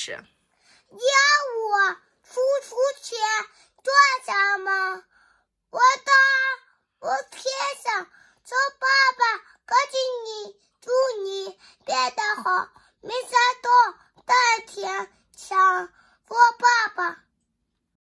事。 要我付出钱做什么？我天上说爸爸，恭喜你，祝你变得好，没啥多，大天上说爸爸。